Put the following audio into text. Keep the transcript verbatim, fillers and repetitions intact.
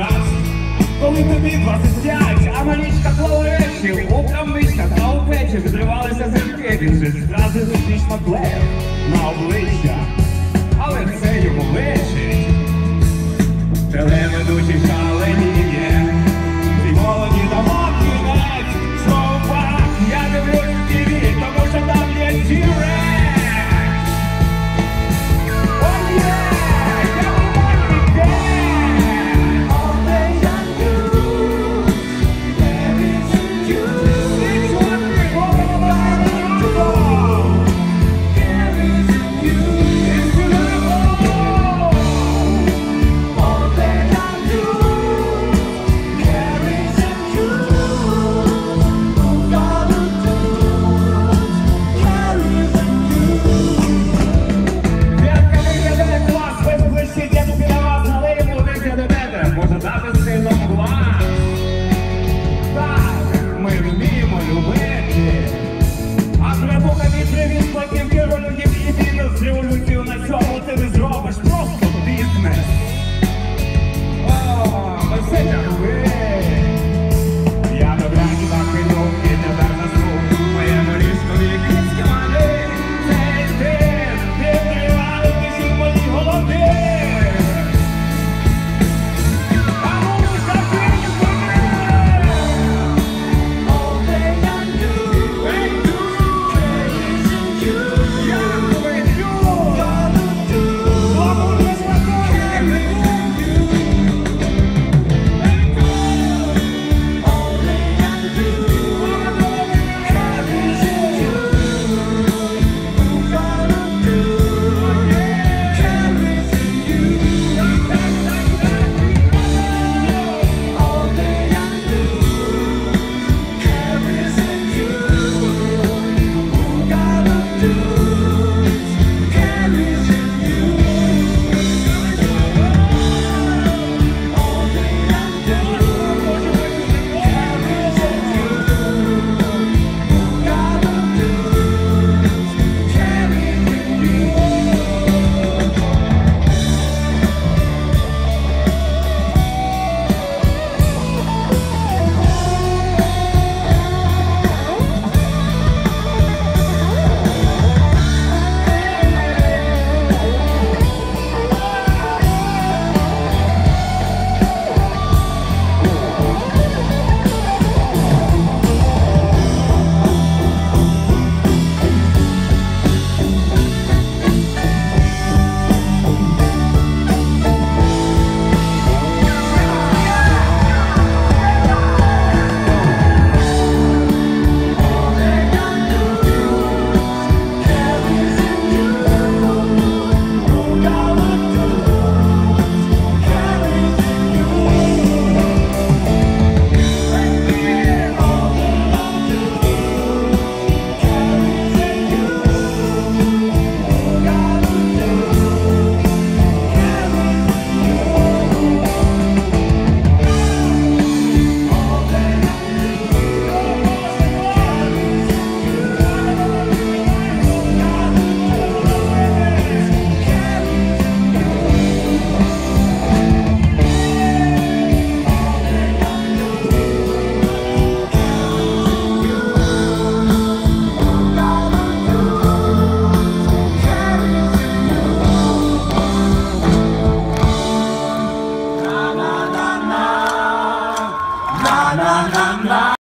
час, коли тобі двадцять п'ять, а малічка плаваючи у крамничках та у печі відривалися зірки, він же зразу зустрічно клеїв на обличчя, але це йому личить. Телеведучий шаленіє, ці молоді дамо кінець, знову пак, я дивлюсь в ті ві, тому що там є T-Rex. Може дати